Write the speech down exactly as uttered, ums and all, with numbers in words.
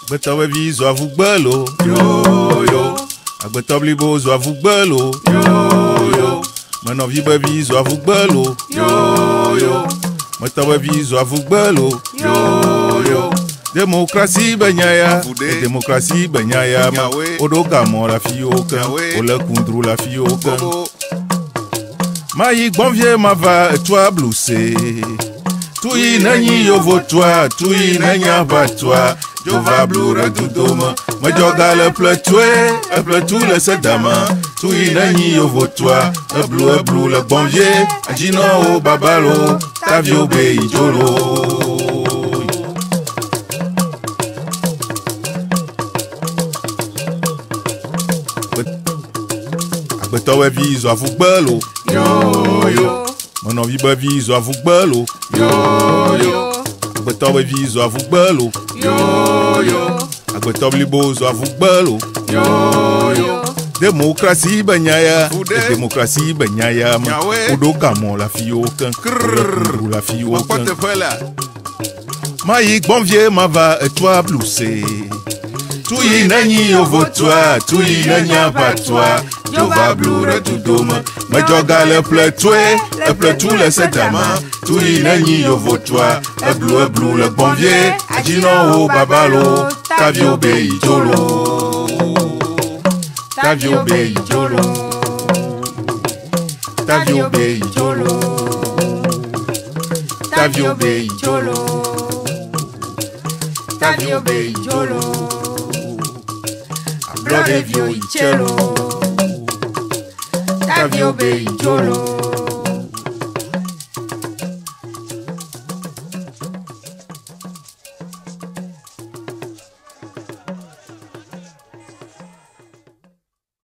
Agbetɔ be vi zɔ avu gbe lo. Yo yo. Agbetɔ blibo zɔ avu gbe lo. Yo yo. Menɔvi be vi zɔ avu gbe lo. Yo yo. Metɔ be vi zɔ avu gbe lo. Yo yo. Démocratie be nya ya. Démocratie be nya ya ma. Odo gamɔ la fi wo ke. Ole kundru la fi wo ke. Ma yi gbɔnvie ma va etoa bluse. Tui nenyi yovo toi, tui nenya va toi. Jova blure dudoma, me joga le pletue, e pletu le sedama. Tui nenyi yovo toi, e blu e blu le bonvier. Agino o babalo, tavio be ijolo. Agbetɔ we vi zɔ avu gbe lo. Yo yo. Menɔvi be vi zɔ avu gbe lo. Yo yo. Agbetɔ be vi zɔ avu gbe lo. Yo yo. Agbetɔ blibo zɔ avu gbe lo. Yo yo. Démocratie be nya ya. Démocratie be nya ya ma. Odo gamɔ la fi wo ke. Kundru la fi wo ke. Ma yi gbɔnvie ma va etoa bluse. Tui nenyi yovo toi, tui nenya va toi. Jova blure dudoma, me joga le pletue, e pletu le sedama. Tui nenyi yovo toi, e blu e blu le bonvier. Agino o babalo, tavio be ijolo. Tavio be ijolo. Tavio be ijolo. Tavio be ijolo. Tavio be ijolo. Blood of you, Tavio be ijolo.